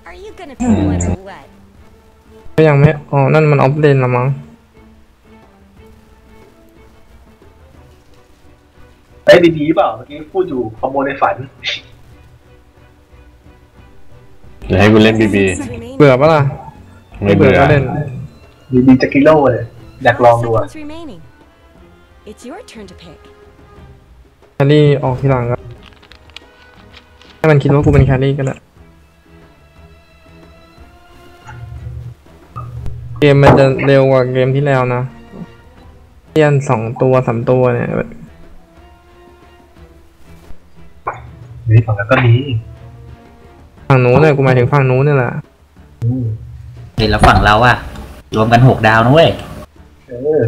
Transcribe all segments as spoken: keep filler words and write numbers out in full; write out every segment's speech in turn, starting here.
ก็ยังไม่อ๋อนั่นมันออฟเลนละมั้งได้ดีๆเปล่าเมื่อกี้พูดอยู่คอมโบในฝันเดี๋ยวให้กูเล่นบีบีเบื่อปะล่ะไม่เบื่อก็เล่นบีบีจะกิโลเลยอยากลองดูอะแครี่ออกทีหลังก็ให้มันคิดว่ากูเป็นแครี่ก็ได้เกมมันจะเร็วกว่าเกมที่แล้วนะเลี่ยนสองตัวสามตัวเนี่ยนี่ฝั่งนั้นก็ดีฝั่งนู้นเนี่ยกูหมายถึงฝั่งนู้นนี่แหละเห็นแล้วฝั่งเราอะรวมกันหกดาวนะเว้ยเออ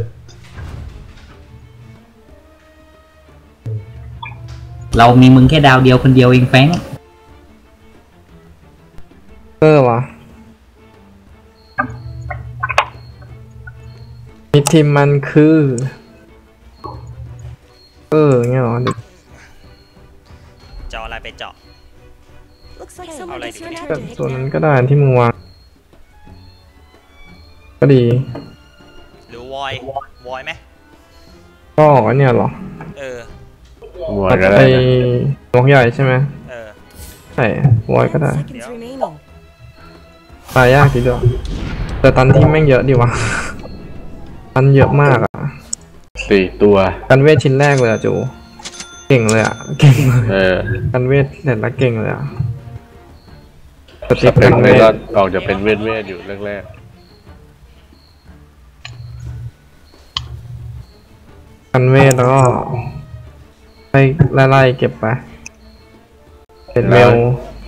เรามีมึงแค่ดาวเดียวคนเดียวเองแฟงเออวะมีทีมมันคือเออเงี้ยหรอเจาะอะไรไปเจาะเอาอะไรดีก็ส่วนนั้นก็ได้ที่มึงวางก็ดีหรือวอยวอยไหมก็อันเนี้ยหรอเออวอยก็ได้ไอ้นกใหญ่ใช่ไหมเออใช่วอยก็ได้ตายยากทีเดียวแต่ตันที่แม่งเยอะดีวะตันเยอะมากอ่ะสี่ตัวกันเวทชิ้นแรกเลยอ่ะจูเก่งเลยอ่ะเก่งเออกันเวทเสร็จแล้วเก่งเลยอ่ะสเต็ปกันเวทก็ออกจะเป็นเวทเวทอยู่แรกๆกันเวทแล้วก็ไล่ไล่เก็บไปเป็นเมล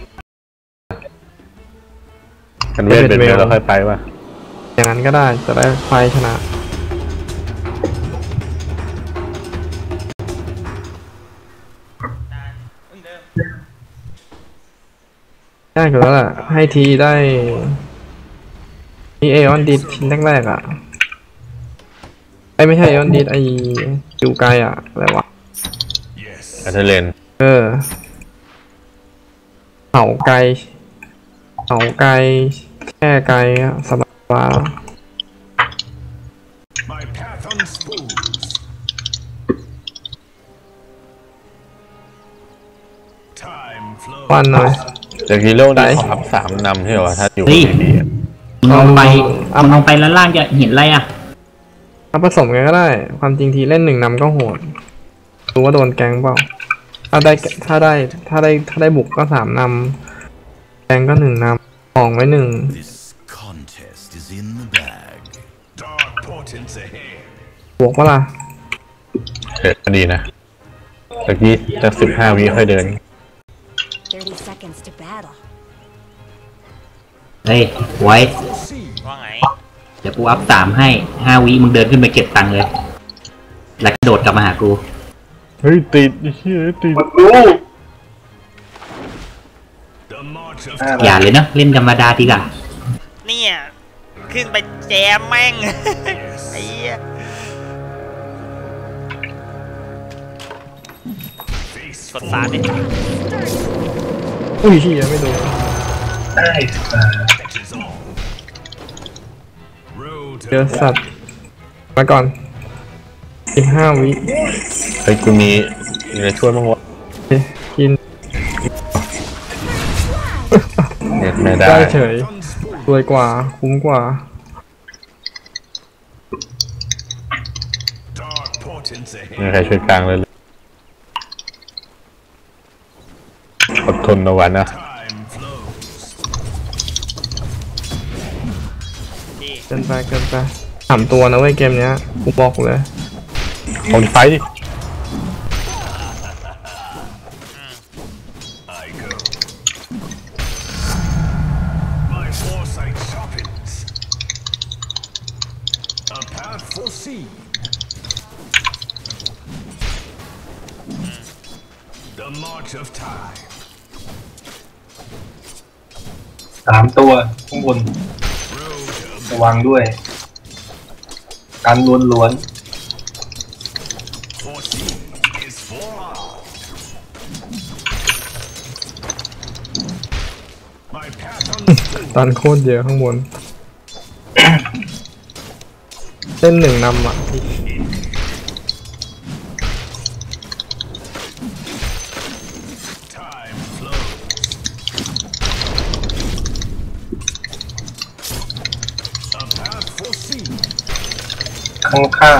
กันเวทเป็นเมลแล้วค่อยไปป่ะอย่างนั้นก็ได้จะได้ไฟชนะได้ก็แล้วแหละให้ทีได้มีเอออนดิดชิ้นแรกๆอ่ะไอไม่ใช่เอออนดิดไอจิวไกอ่ะอะไรวะอัลเทเลนเออเผาไกเผาไกแค่ไกสบายว้าวันหน่อยจากฮีโร่ได้ขับสามนำใช่ไหมถ้าอยู่ดีๆมองไปมองไปแล้วล่างจะเห็นอะไรอ่ะถ้าผสมกันก็ได้ความจริงทีเล่นหนึ่งนำก็โหดรู้ว่าโดนแกงเปล่าถ้าได้ถ้าได้ถ้าได้ถ้าได้บุกก็สามนำแกงก็หนึ่งนำของไว้หนึ่งบวกปะล่ะเด็ดดีนะตะกี้จะสิบห้าวิค่อยเดินเฮ้ยไว้ว่าไงเดี๋ยวกูอัพสามให้ห้าวิมึงเดินขึ้นไปเก็บตังค์เลยแล้วกระโดดกลับมาหากูเฮ้ยติดเฮ้ยติดอย่าเลยเนาะเล่นธรรมดาดีกว่าเนี่ยขึ้นไปแจมแม่งไอ้เหี้ยกดสารดิอุ้ยเหี้ยไม่โดนได้เจอสัตว์มาก่อนสิบห้าวิเฮ้ยกูมีมีอะไรช่วยบ้างวะกินไม่ได้ได้เฉยรวยกว่าคุ้มกว่าไม่ใครช่วยกลางเลยอดทนเอาไว้นะเกินไปเกินไปสามตัวนะเว้ยเกมเนี้ยกูบอกเลยคนไฟดิสามตัวข้างบนระวังด้วยการล้วนล้วนตันโคตรเยอะข้างบน เล่นหนึ่งนำอ่ะข้างข้าง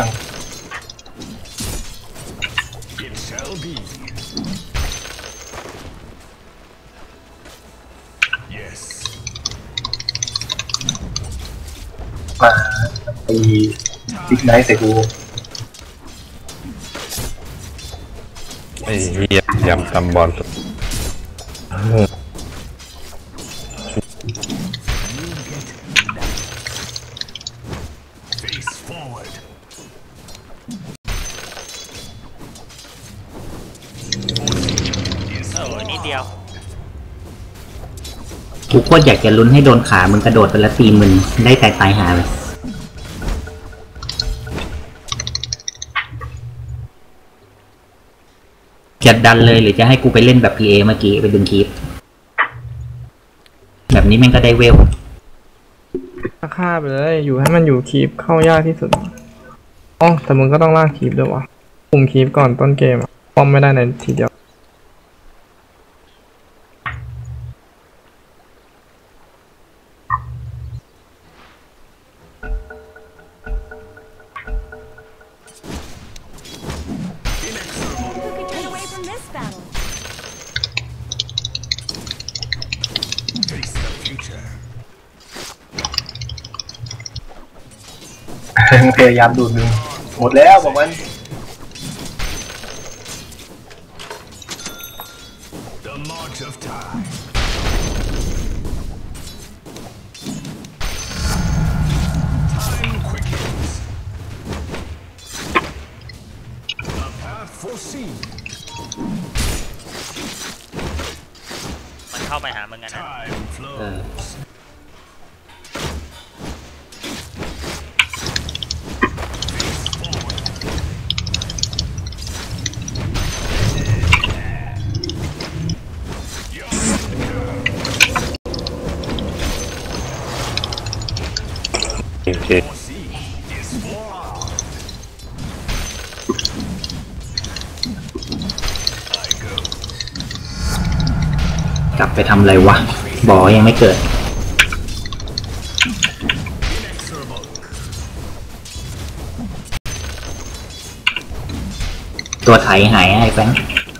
มาตีซิกไนท์ใส่กูไอ้เหี้ยยำตำบอลเออนิดเดียวกูโคตรอยากจะลุ้นให้โดนขามึงกระโดดไปแล้วตีมึงได้ตายตายหาเลยจะดันเลยหรือจะให้กูไปเล่นแบบ พี เอ เมื่อกี้ไปดึงคลิปแบบนี้แม่งก็ได้เวลถ้าฆ่าไปเลย อยู่ให้มันอยู่คีปเข้ายากที่สุดอ๋อแต่มึงก็ต้องลากคีปด้วยวะคุมคีปก่อนต้นเกมอะป้อมไม่ได้ในทีเดียว Get away from this battle. พยายามดูดมึงหมดแล้วบอกมัน The march of time. Time quickens. A path foreseen. มันเข้าไปหามึงกันนะ Time เออ flows. Okay. Foreseen is forearmed. I go. กลับไปทำอะไรวะบอยังไม่เกิด Inexorable. ตัวไถหายไอ้แฟง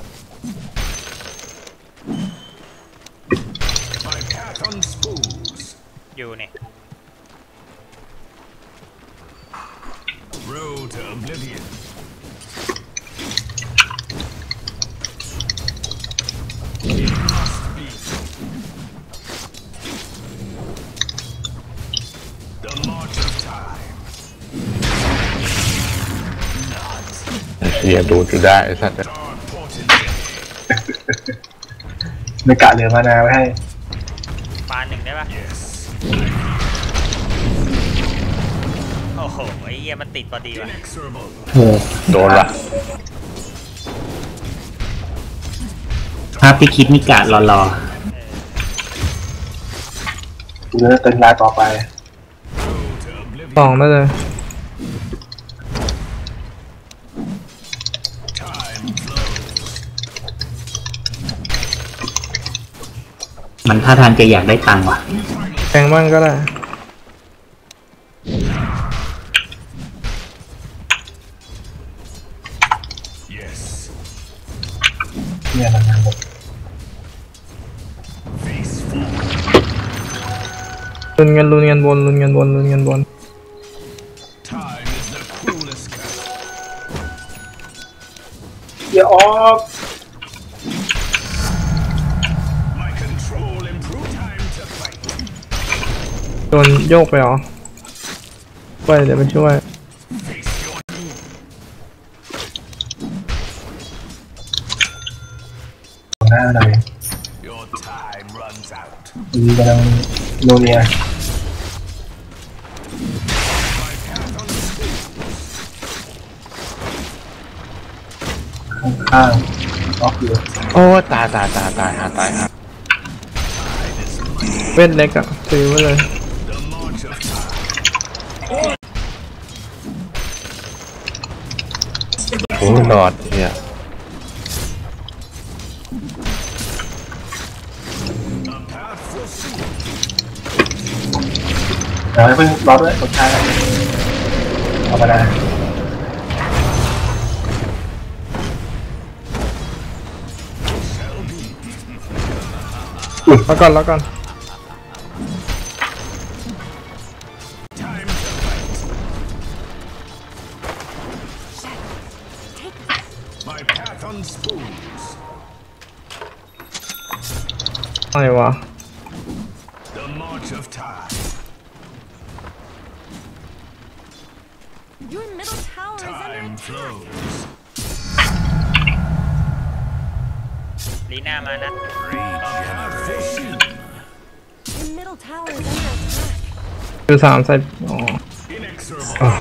My path unspools. อยู่เนี่ย Road to oblivion. It must be. The march of time. เหี้ยดูดอยู่ได้ไอ้สัตว์ Dark portent. ไม่กะเหลือมานาไว้ให้ปาหนึ่งได้ปะ Yes. โอ้โหไอ้เหี้ยมันติดพอดีว่ะ Inexorable. โอ้โดนละภาพที่คิดนี่กะรอรอกูจะเติมลายต่อไป Road to oblivion. สองได้เลย Time flows. มันท่าทางจะอยากได้ตังค์ว่ะแกงบ้างก็ได้ Yes. เนี่ยมันหมด Face forward. ลุนเงินลุนเงินบนลุนเงินบนลุนเงินบน Time is the cruelest curse. อย่าออก My control improve time to fight. โดนโยกไปเหรอไปเดี๋ยวไปช่วย Face your doom. หน้าหน่อย Your time runs out. มีกำลังโนเนีย My path unspooled. ข้างๆออกอยู่โอ้ตายตายตายตายหาตายหา Time is money. เวทเล็กอะซื้อไว้เลย The march of time. โอ้ยหลอดเนี่ย A path foreseen. เดี๋ยวให้เพิ่งรอด้วยกดช้าเอามาได้แล้วก่อนแล้วก่อน Time to fight. My path unspoons. อะไรวะ The march of time. Your middle tower is under Time attack. flows. ลีน่ามานะ Regeneration. Your middle tower is under attack. คือสามใส่อ๋อ Inexorable.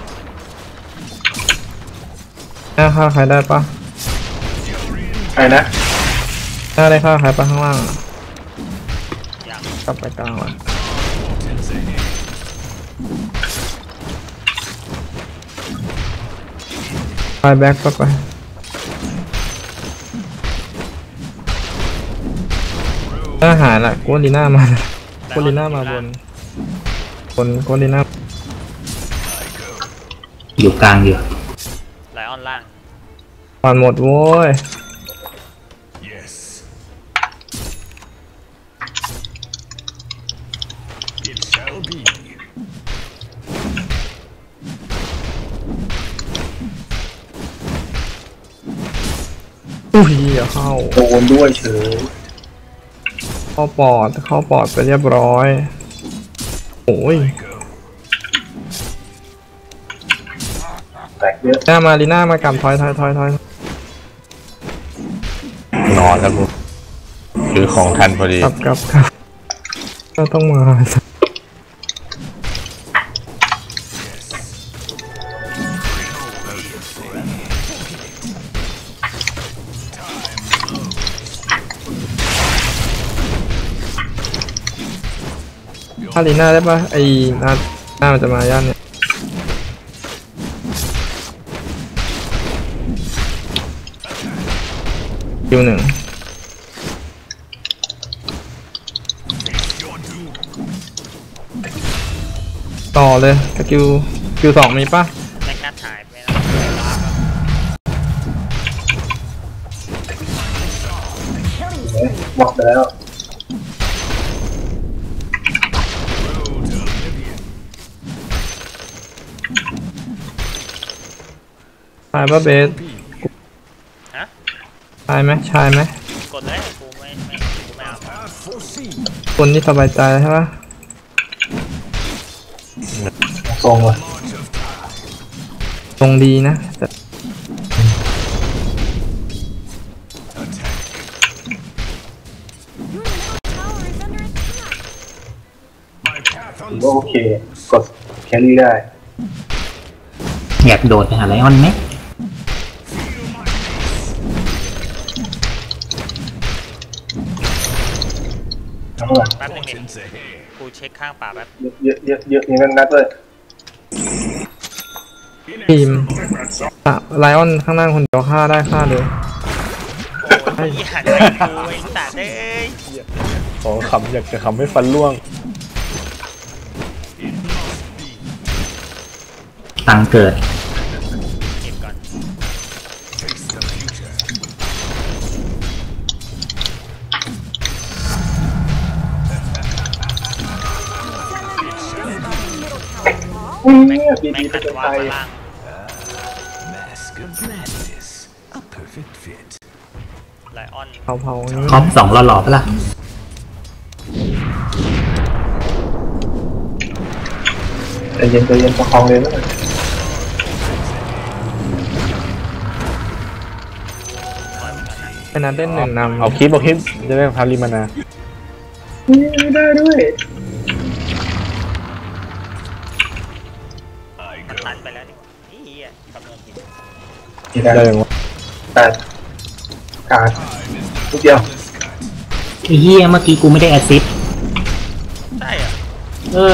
หน้าฆ่าใครได้ปะใครนะหน้าได้ฆ่าใครปะข้างล่างอะอย่างกลับไปกลางละ Portents ahead. ไปแบ็คไปไปอาหารอ่ะกูลีน่ามากูลีน่ามาบนบนกูลีน่าอยู่กลางอยู่ไลออนล่างผ่านหมดโว้ย Yes. It shall be. อุ้ยอย่าเข้าโดนด้วยเฉยเข้าปอดเข้าปอดไปเรียบร้อยโอ้ยแตกเยอะหน้ามาลีน่ามากำถอยถอยถอยถอยนอนแล้วกูซื้อของทันพอดีกลับกลับกลับก็ต้องมา ถ้าลีน่าได้ปะไอ้หน้าหน้ามันจะมาย่านเนี่ยคิวหนึ่งต่อเลยสกิลคิวสองมีปะแม็กนัทหายไปแล้วเห็นไหมบอกไปแล้วชายปะเบสฮะชายไหมชายไหมกดเลยกูไม่ไม่กูไม่เอา Path foreseen. คนที่สบายใจใช่ปะทรงเลย March of time. ตรงดีนะแต่ Attack. Your middle tower is under attack. My path ถือว่าโอเค unspoons. กดแครี่ได้อยากโดดไปหาไลออนไหม Feel my pace. ทั้งหลังแป๊บนึงดิ Portents ahead. กูเช็คข้างป่าแป๊บเยอะเยอะเยอะมีนักนัดด้วยทีมอะไลออนข้างล่างคนเดียวฆ่าได้ฆ่าเลยโอ้ยอยากได้กูไอ้สัตว์เอ้ยขอคำอยากจะคำให้ฟันร่วงตังเกิดเก็บก่อน Face the future. อุ้ยแม็กเนี่ยบีแม็บีกไปนัทเกินวาไปงมาล่าง Mask of madness. A perfect fit. ไลออนเผาเผาๆนี้ครอบสองหล่อๆปะล่ะใจเย็นใจเย็นประคองเลยนะไอ้นัดเล่นหนึ่งนำเอาคลิปเอาคลิปจะได้พาริมานาไม่ได้ด้วยมันตันไปแล้วดินี่เหี้ยคำนวณผิดนี่ได้ได้ยังวะแต่การทุกเดียวไอ้เฮียเมื่อกี้กูไม่ได้แอสซิสต์เออ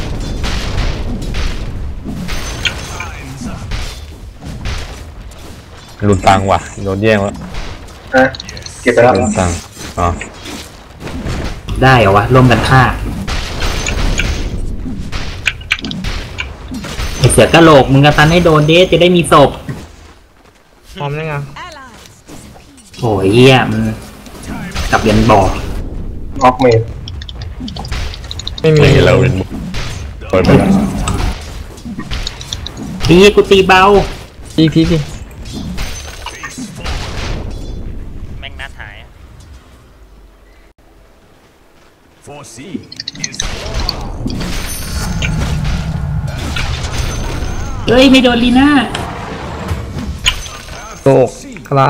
หลุดตังค์ว่ะโดนแย่งแล้วฮะเก็บไปแล้วหลุดตังค์อ๋อได้เหรอวะร่วมกันฆ่าไอเสือกระโหลกมึงกระตันให้โดนเดจะได้มีศพพร้อมยังไงโอ้ยเหี้ยมันกลับยันบ่อออกเมดไม่มีไม่เราเป็นบุกเปิดไปแล้วทีกูตีเบาอีกทีดิแม่งนัดหาย Foresee is เฮ้ย ไม่โดนลีน่าโตกคลา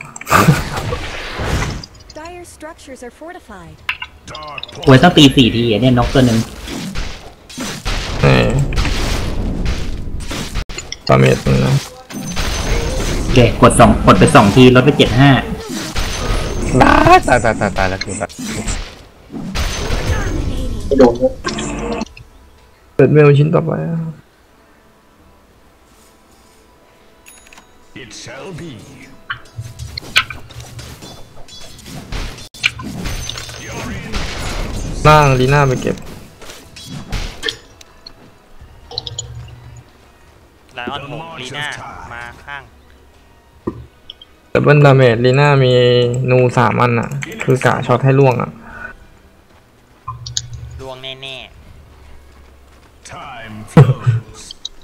Dire structures are fortified. dark ควรต้องตีสี่ทีอ่ะเนี่ยนกตัวหนึ่งเออปาเมตนะเด็กกดสองกดไปสองทีลดไปเจ็ดห้าตายตายตายตายตายแล้วคือแบบไม่โดนด้วยเปิดเมลชิ้นต่อไป it shall be. ล่างลีน่าไปเก็บไลออนหมกลีน่ามาข้างแต่เบิ้ลดาเมจลีน่ามีนูสามอันอ่ะ คือกะช็อตให้ล่วงอ่ะดวงแน่ Time flows.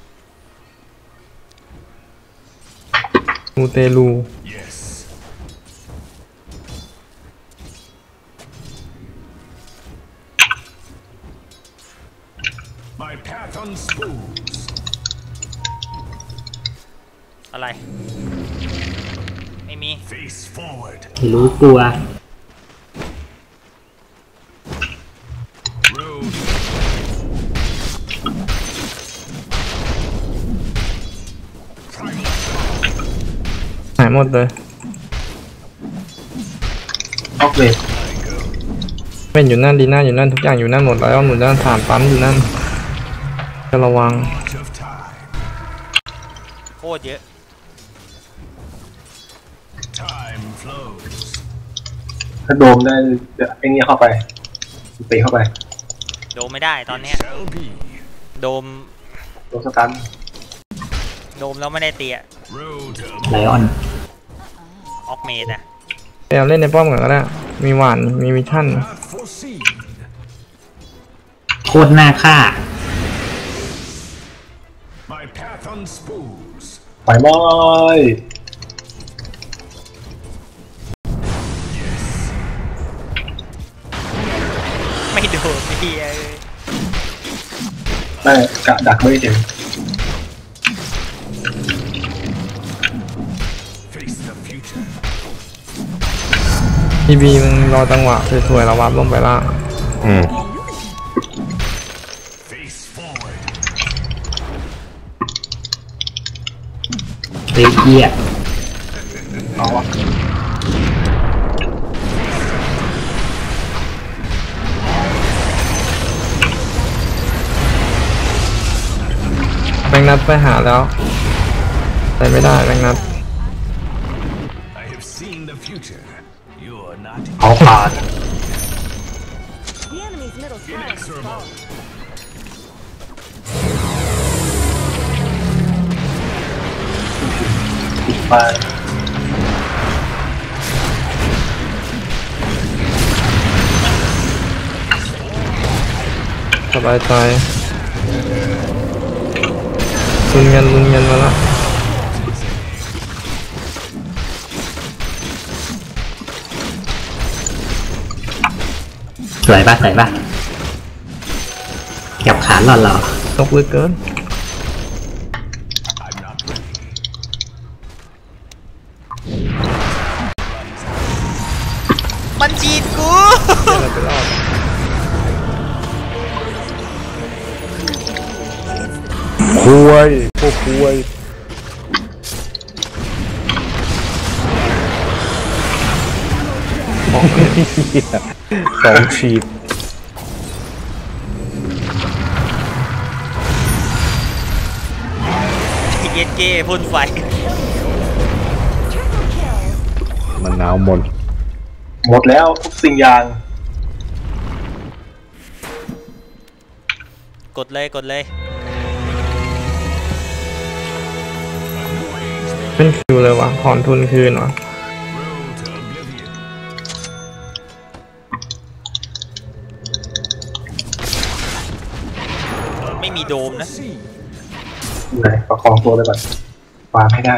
มูเตลู Yes. My path unspoons. ๆ อะไร ไม่มี Face forward. รู้กลัว Road. หายหมดเลยออกเมดเป็นอยู่นั่นลีน่าอยู่นั่นทุกอย่างอยู่นั่นหมดแล้วหมุนด้านฐานปั๊มอยู่นั่นจะระวัง March of time. โคตรเยอะ Time flows. ถ้าโดมได้เดี๋ยวไอ้นี่เข้าไปตีเข้าไปโดมไม่ได้ตอนเนี้ย Shall be. โดมโดนสตันโดมแล้วไม่ได้เตีย Road. ไลออนออกเมดอะพยายามเล่นในป้อมก่อนก็ได้มีหวานมีมิชชั่น Path foreseen. โคตรน่าฆ่า My path unspoons. ไฟไหม้ไม่โดนเฮียเลยไม่กะดักไม่ได้เจอ Face the future. ทีบีมึงรอจังหวะสวยๆแล้ววับลงไปล่างอืม Face forward. เฮ้ยเหี้ยเอาวะแบงนัดไปหาแล้วไปไม่ได้แบงนัด I have seen the future. You're not เอาผ่าน The enemy's middle tower has fallen. ติดไปสบายใจลุนเงินลุนเงินมาแล้วสวยปะสวยปะแก็บขาหล่อหล่อตกลึกเกิน I'm not ready. มันจีบกูเดี๋ยวเราไปรอดคุยพวกคุยสองฉีดย็ดเก้พ่นไฟมันหนาวหมดหมดแล้วทุกสิ่งอย่างกดเลยกดเลยเป็นคิวเลยวะถอนทุนคืนวะไม่มีโดมนะไหนประคองตัวไปก่อนวางให้ได้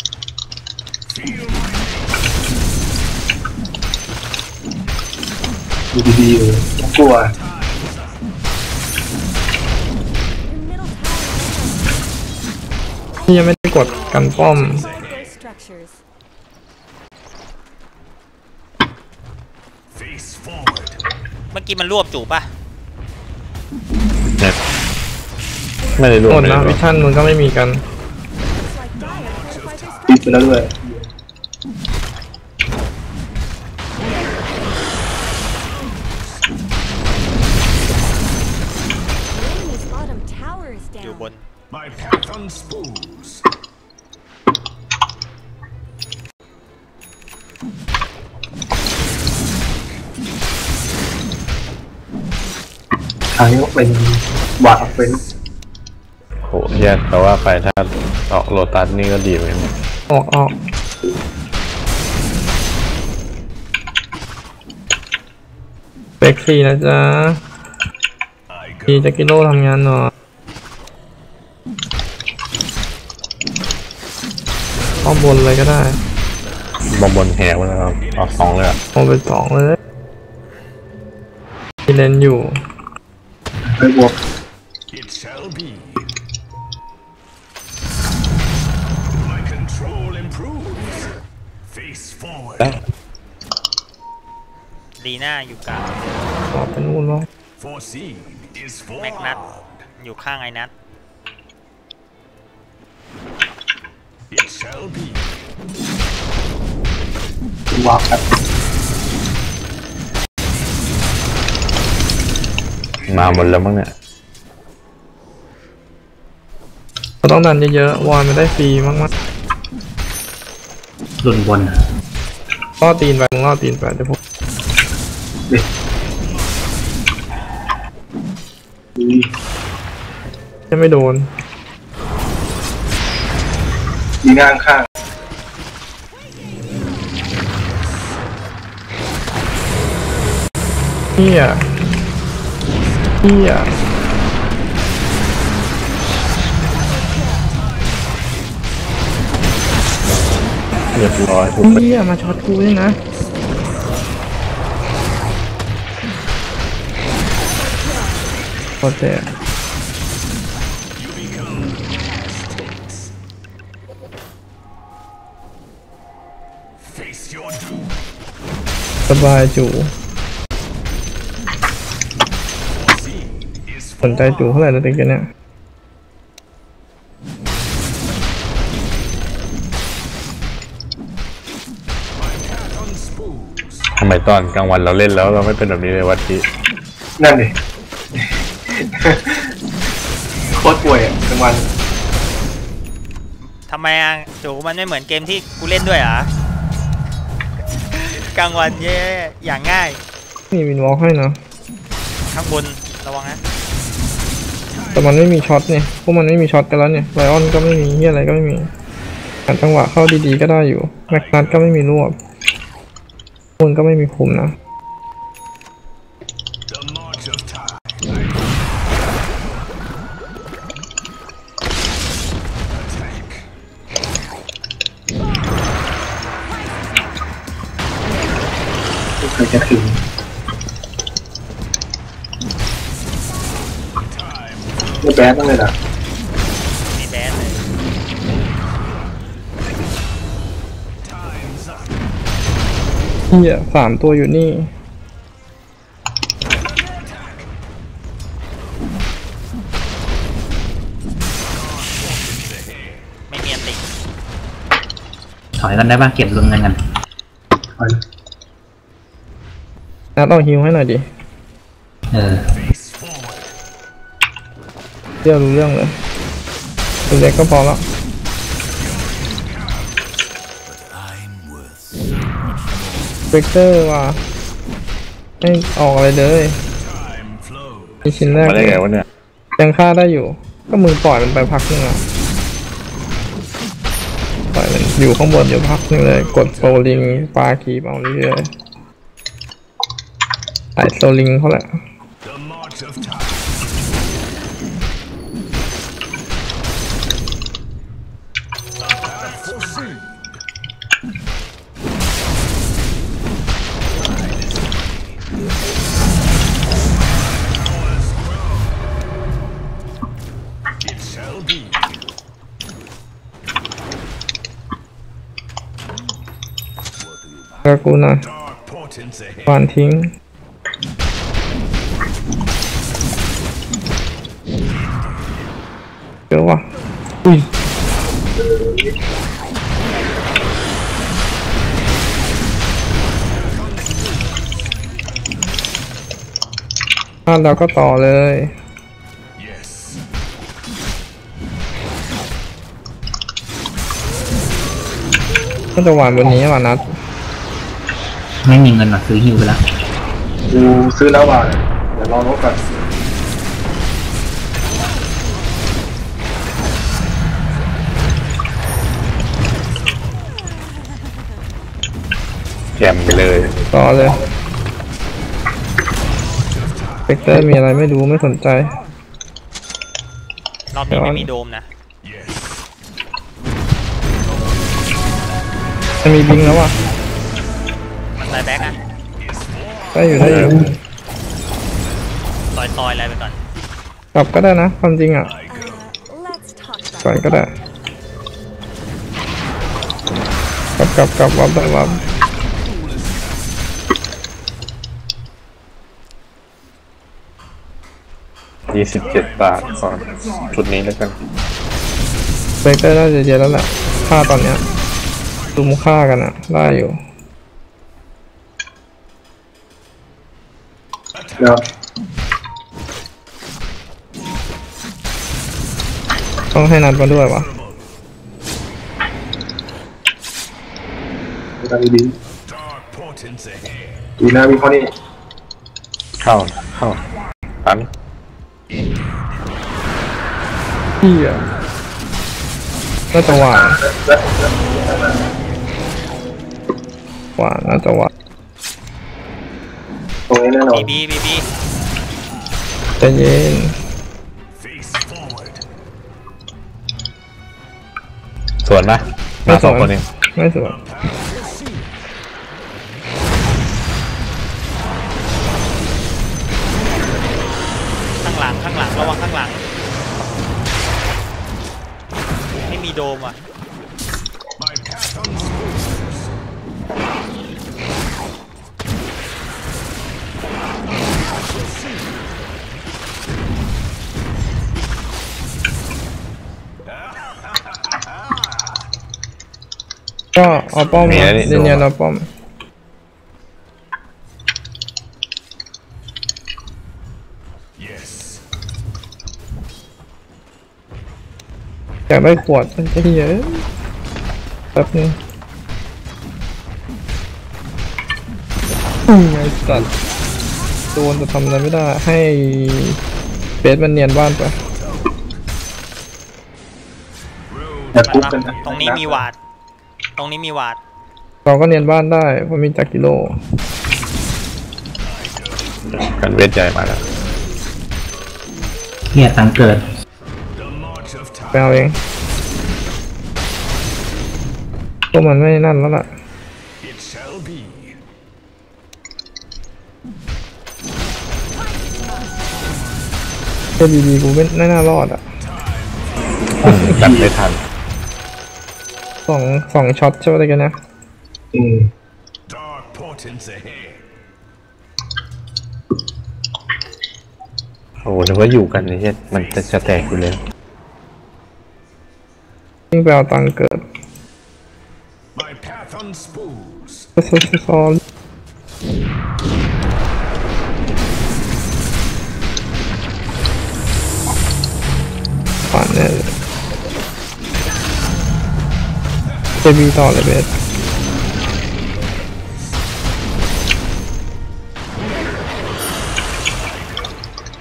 ดูดีๆเลยต้องกลัว Your middle tower ที่ยังไม่ได้กดกันป้อม is those structures. Face forward. เมื่อกี้มันรวบจูบป่ะเนี่ยไม่ได้รวหมมดไม่ได้นะรววิมชั่นมึงก็ไม่มีกัน Looks like Dire fortified their ปิด structures. ไปแล้วด้วย The enemy's bottom tower is อยู่ down. บน My path unspools. ทางนี้ก็เป็นวาดเป็นโหแยกแต่ว่าไปถ้าออกโลตัสนี่ก็ดีเหมือนกันออกออกเบรกสี่นะจ๊ะ I พีจะกิโลทำงานหน่อยป้อมบนเลยก็ได้บอมบนแหกไปแล้วครับออกสองเลยอะเอาไปสองเลยมีเลนอยู่ไปบวก It shall be. My control improves. Face forward. ได้ดีหน้าอยู่กลางออกไปนู่นแล้ว Foreseen is แม็กนัท forearmed. อยู่ข้างไอ้นัท It shall be. วางแบบมาหมดแล้วมั้งเนี่ยเราต้องดันเยอะๆวอนไม่ได้ฟรีมากรุ่นบนๆล่อตีนไปมึงล่อตีนไปเดี๋ยวพวกเด็กดีจะไม่โดนดีงางข้างเฮียเฮียเรียบร้อยถูกไปเฮียมาช็อตกูนี่นะโคตรเจ็บ Face your doom. สบายจู Foreseen is สนใจจูเท่าไหร่แล้วติ๊กเนี่ย path unspools. ทำไมตอนกลางวันเราเล่นแล้วเราไม่เป็นแบบนี้เลยวัดที่นั่นดิ โคตรป่วยอ่ะกลางวันทำไมอ่ะจูมันไม่เหมือนเกมที่กูเล่นด้วยเหรอ่ะ กลางวันเย่อย่างง่ายมีวินวอล์กให้นะข้างบนระวังนะแต่มันไม่มีช็อตเนี่ยพวกมันไม่มีช็อตกันแล้วเนี่ยไลออนก็ไม่มีเฮียอะไรก็ไม่มีการจังหวะเข้าดีๆก็ได้อยู่แม็กนัทก็ไม่มีรวบมึงก็ไม่มีคุมนะ The march of time. ไม่เคยจะถึง ไม่แบดบ้างเลยนะมีแดนเลย Time's up. เฮียสามตัวอยู่นี่ไม่มีอันติถอยกันได้บ้างเก็บรวมเงินกันถอยนัดเอาฮิวให้หน่อยดิเออ Face forward. เดี๋ยวรู้เรื่องเลยตัวเล็กก็พอแล้วเวกเตอร์ว่ะไม่ออกอะไรเลย Time flows. มีชิ้นแรกมาได้ไงวะเนี่ยยังฆ่าได้อยู่ ก็มึงปล่อยมันไปพักนึงอ่ะปล่อยมันอยู่ข้างบนอยู่พักนึงเลย กดโซลิงปาคีบเอาเรื่อยๆใส่โซลิงเขาแหละ The march of time. กระกูหน่อย Dark portents ahead. วานทิ้งเจอว่ะอุ้ยพลาดแล้วก็ต่อเลย Yes. ก็จะหวานบนนี้ว่ะนัดไม่มีเงินมาซื้อฮิวไปแล้วกูซื้อแล้วว่ะเดี๋ยวรอรถก่อนแกมไปเลยต่อเลยเฟกเตอร์มีอะไรไม่รู้ไม่สนใจรอบนี้ไม่มีโดมนะ Yes. จะมีบิงแล้วว่ะมันไซแบ็กอะได้อยู่ได้อยู่ซอยซอยอะไรไปก่อนกลับก็ได้นะความจริงอ่ะ Let's talk ก่อน about ก็ได้กลับกลับกลับวับได้วับยี่สิบเจ็ดบาทก่อนชุดนี้แล้วกันเฟกเตอร์น่าจะเยอะแล้วแหละค่าตอนเนี้ยดูมุค่ากันอ่ะได้อยู่เดี๋ยวต้องให้นัดมาด้วยวะดูตามดี Dark portents ahead. ๆดีนะมีข้อนี้เข้าเข้าตันเฮียน่าจะหวานหวานน่าจะหวานตรงนี้แน่นอนบีบีบีบีใจเย็น Face forward. ส่วนนะมาสองคนเองไม่สวยข้างหลังข้างหลังระวังข้างหลังไม่มีโดมอ่ะ My path unspoons. ก็เอาป้อมมาเนียนๆเอาป้อม Yes. อยากได้ขวดมันจะเยอะแป๊บนึงอืมไอ้สัตว์โดนจะทำอะไรไม่ได้ให้เบสมันเนียนบ้านไปอย่าทุบกันนะตรงนี้มีวาด ตรงนี้มีวาดเราก็เนียนบ้านได้เพราะมีจากกิโลกันเวทใหญ่มาแล้วเฮียตังค์เกิน The march of ไป time. เอาเองพวกมันไม่นั่นแล้วล่ะ It shall be. แค่ดีๆกูไม่ไม่น่ารอดอ่ะดันไม่ทันสองสองช็อตใช่ไหมอะไรกันนะอืม Dark portents ahead. โอ้โหนึกว่าอยู่กันเนี่ยมันจะจะแตกอยู่แล้วยิ่งไปเอาตังค์เกิด My path unspoons. ซอสซอสผ่านแน่เลยเจบีต่อเลยเบส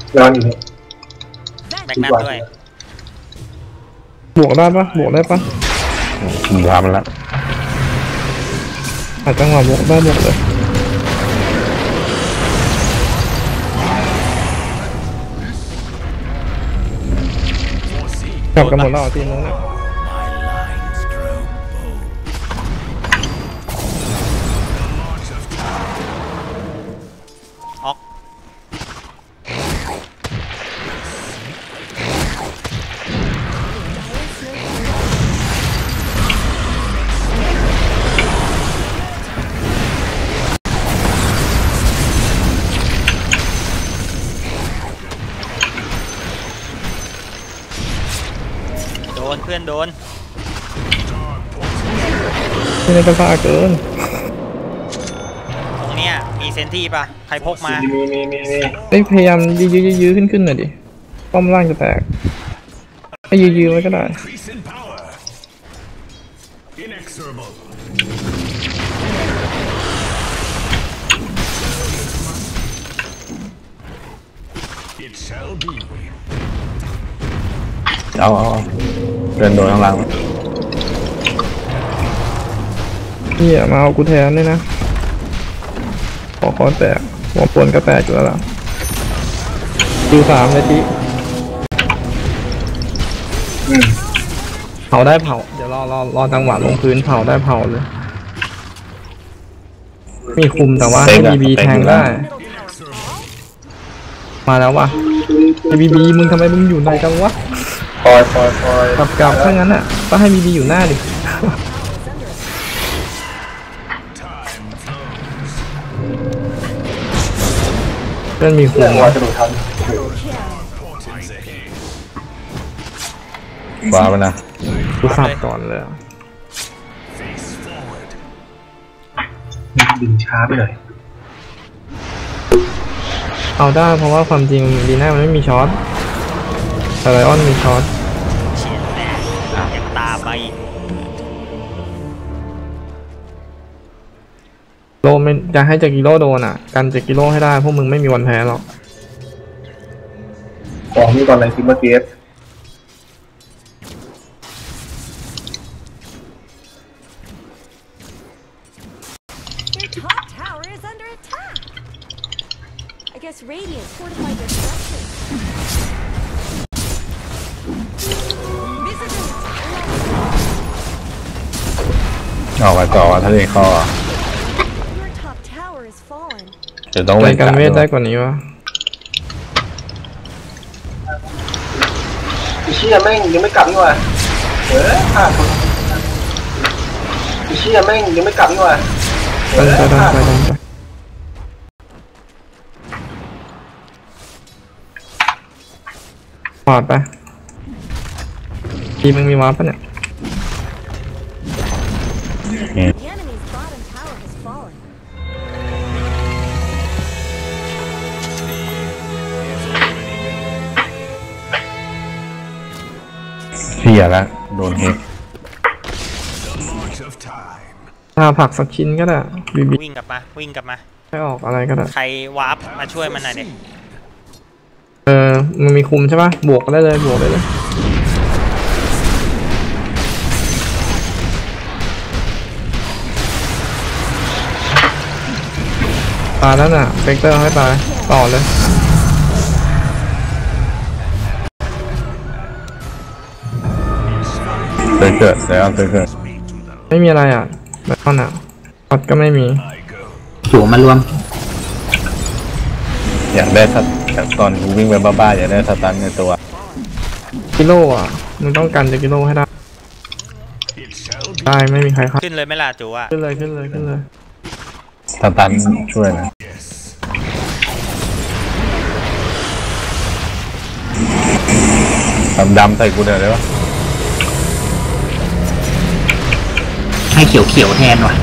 ย้อนอยู่นี่แบกนัดด้วยบวกได้ปะบวกได้ปะผมทำแล้วหาจังหวะบวกได้บวกเลยกลับกันหมดแล้วทีมนู้นอ่ะ My lines grow bold. The march of time. ออก โดนเพื่อนโดนที่นี่ก็ซ่าเกินตรงเนี้ยมีเซนที่ปะใครพกมามีมีมีมีเอ้ยพยายามยื้อยื้อยื้อขึ้นขึ้นหน่อยดิป้อมล่างจะแตกให้ยื้อยื้อไว้ก็ได้ Increase in power. Inexorable. It shall be. เอาเอาเอาเดินโดนข้างล่างเฮียมาเอากูแทนด้วยนะขอคอนแตกหัวปวนก็แตกอยู่แล้วล่ะดูสามเลยทีอืมเผาได้เผาเดี๋ยวรอรอรอจังหวะลงพื้นเผาได้เผาเลยมีคุมแต่ว่าให้บีบีแทงได้ มาแล้วว่ะไอบีบีมึงทำไมมึงอยู่ในจังวะคอยคอยคอยกลับกลับถ้างั้นอ่ะก็ให้บีบีอยู่หน้าดิ เพื่อนมีคุเรื่อมงว่าจะดูทันว้าไปนะกูสับก่อนเลยอะ Face forward. ดึงช้าไปหน่อยเอาได้เพราะว่าความจริงดีน่ามันไม่มีช็อตแต่ไลออนมีช็อตเฉียดแน่ยังตามมาอีกโลไม่จะให้เจกิโลโดนอ่ะกันเจกิโลให้ได้พวกมึงไม่มีวันแพ้หรอกของนี่ตอนไหนซิมาเกส Their top tower is under attack. I guess Radiant fortified their structures. Visitors, ออกไปก่อนว่าถ้าเรียกข้อ your top tower is fallen. จะต้องใจเล่นกันกะเวทได้ด้วยกว่านี้วะไอ้เชี่ยแม่งยังไม่กลับนี่หว่าเออพลาดคนไอ้เชี่ยแม่งยังไม่กลับนี่หว่าเอดันอไปพดันลาดไปดันไปปอดไปทีมึงมีวาร์ปปะเนี่ย The enemy's bottom tower has fallen. เสียแล้วโดนเฮก The march of time. ถ้าผักสักชิ้นก็ได้บีบีวิ่งกลับมาวิ่งกลับมาให้ออกอะไรก็ได้ใครวาร์ปมาช่วยมันหน่อยดิเออมึงมีคุมใช่ปะบวกก็ได้เลยบวกได้เลยตายแล้วน่ะเฟกเตอร์ให้ตายต่อเลยเตยเกิดแล้วเตยเกิดไม่มีอะไรอ่ะแล้วก็น่ะพอดก็ไม่มี I go. ถูมารวมอยากได้สัตว์จากตอนกูวิ่งไปบ้าๆอยากได้สตันในตัวกิโลอ่ะมึงต้องกันจะกิโลให้ได้ It shall be. ได้ไม่มีใครขัดขึ้นเลยไหม่ล่ะจูอ่ะขึ้นเลยขึ้นเลยขึ้นเลยสตันช่วยนะ Yes. ดำดำๆใส่กูเดี๋ยวได้ปะให้เขียวเขียวๆแทนว่ะ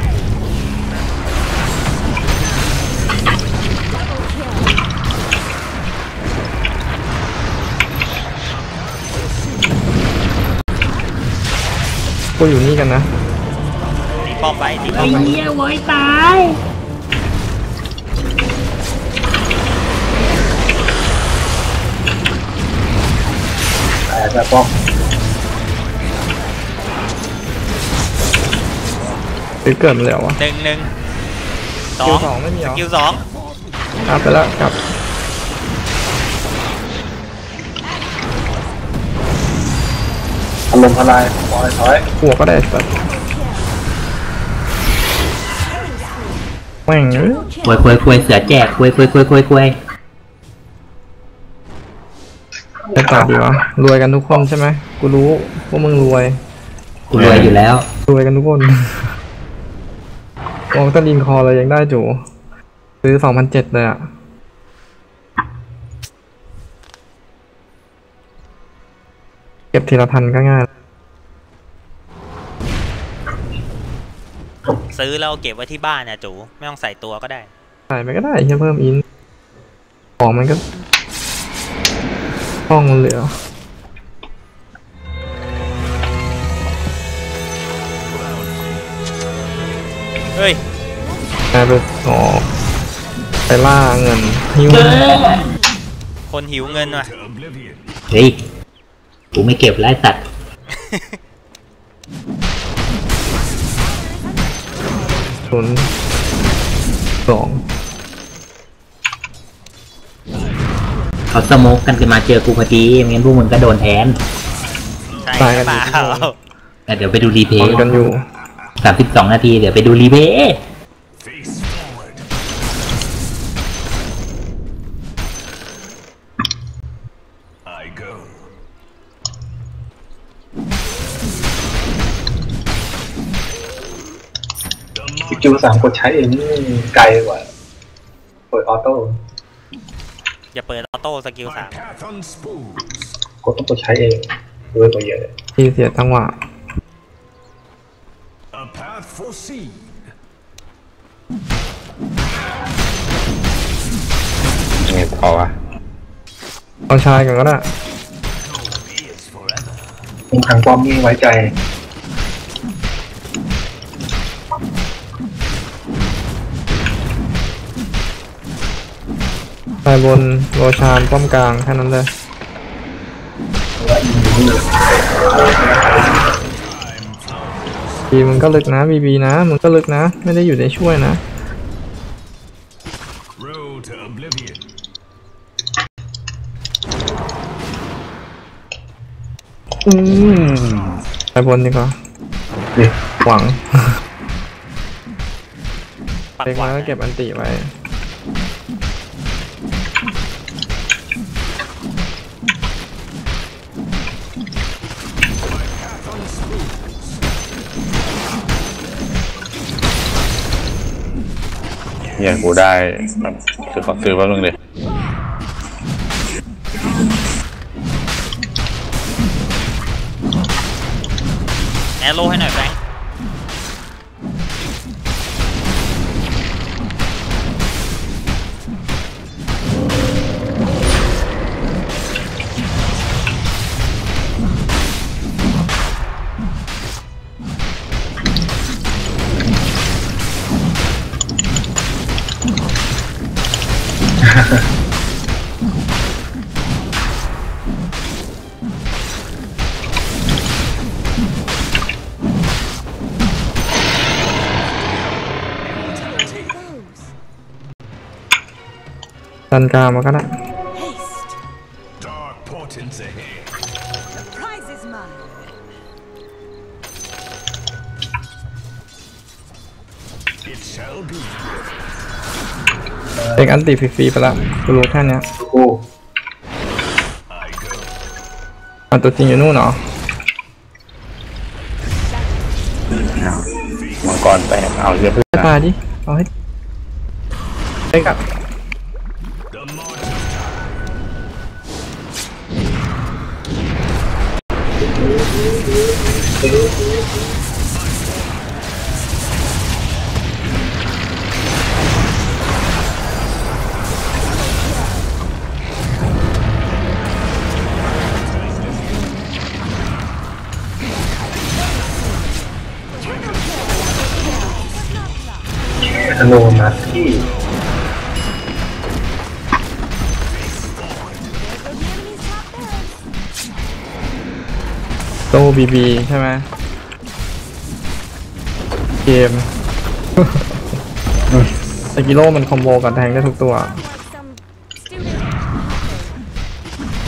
กูอยู่นี่กันนะตีป้อมไปตีป้อมไปเหี้ยไว้ตาย Your แบบป้องหรือเกิดมาแล้ววะหนึ่งหนึ่งสอคิวงสองไม่มีเหรอคิวสองกลับไปแล้วกลับอารมณ์ทลายปล่อยถอยหัวก็ได้สัตว์แม่งเอ้ยควยควยควยเสือแจกควยควยควยควยควยจะตอบดีวะรวยกันทุกคนใช่ไหมกูรู้พวกมึงรวยกูรวยอยู่แล้วรวยกันทุกคนมองตะลิงคอเลยยังได้จูซื้อสองพันเจ็ดเลยอะเก็บทีละพันก็ง่ายซื้อแล้วเก็บไว้ที่บ้านนะจูไม่ต้องใส่ตัวก็ได้ใส่ไปก็ได้แค่เพิ่มอินของมันก็ห้องมันเหลือเฮ้ยกลายเป็นอ๋อไปล่าเงินหิ้วคนหิวเงินว่ะ To oblivion. เฮ้ยกูไม่เก็บไล่ตัดศูนย์สองเขาสโมกกันจะมาเจอกูพอดีไม่งั้นพวกมึงก็โดนแทนใช่หรือเปล่าแต่เดี๋ยวไปดูรีเพตอนย์กันอยู่สามสิบสองนาทีเดี๋ยวไปดูรีเพย์ Face forward. I go. สกิลสามกดใช้เองนี่ไกลกว่าเปิดออโต้อย่าเปิดออโต้สกิล My สาม path unspools. กดต้องกดใช้เองด้วยตัวเยอะเลยที่เสียจังหวะ A path foreseen. ยังไงต่อวะเอาชายกันก็ได้ Is forever. มึงทางป้อมนี่ไว้ใจชายบนโรชานป้อมกลางแค่นั้นเลยบีมึงก็ลึกนะบีบีนะมึงก็ลึกนะไม่ได้อยู่ในช่วยนะ Road to oblivion. อืมชายบนดีกว่านี่หวังปักเล็กหวัน้งอยก็เก็บอันติไว้เฮียกูได้แบบซื้อขอซื้อแป๊บนึงเลยแอโร่ให้หน่อยแฟรงค์ดันกลางมาก็ได้ Haste. Dark portents ahead. The prize is mine. It shall be. เด็กอันติฟรีๆไปแล้วกูรู้แค่เนี้ยกู I go. อันตัวจริงอยู่นู่นเหรอมังกรแตกเอาเยอะเพื่อนตายดิเอาให้เด็กอะ The march of time. ธโนมาที่ There go the enemy's top barracks. โต้บีบีใช่ไหมเกม สกิโลมันคอมโบกับแทงได้ทุกตัว Like some student hacker.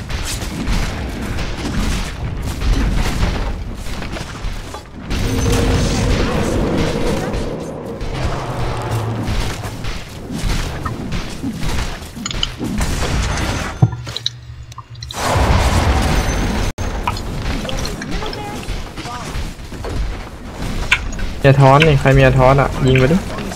มีท้อนนี่ใครมีท้อนอ่ะยิงไปดิ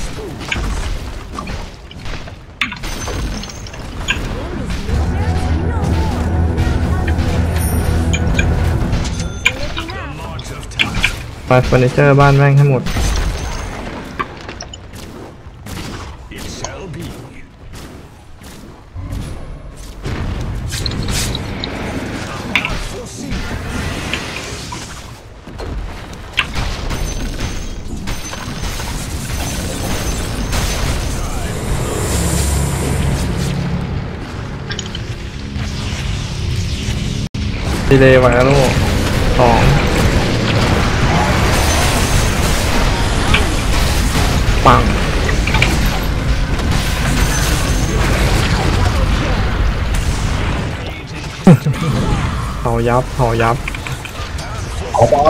ไปเฟอร์นิเจอร์บ้านแม่งให้หมด It shall be. ดีเลยไวโร่สองปัง เผายับเผายับเอาไป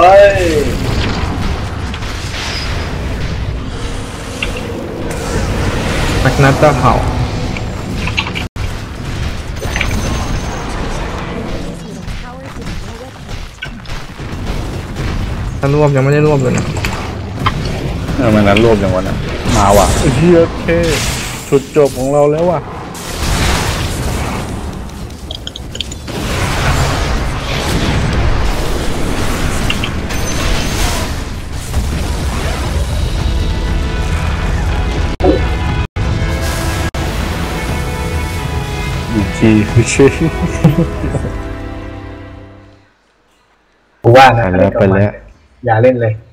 แมกนัตจะเผาถ้ารวบยังไม่ได้รวบเลยนะเออมันนั้นรวบอย่างวันนั้นมาว่ะเฮียเคจุดจบของเราแล้วว่ะอีกทีคือชื่อกูว่านะไปแล้วไปแล้วอย่าเล่นเลย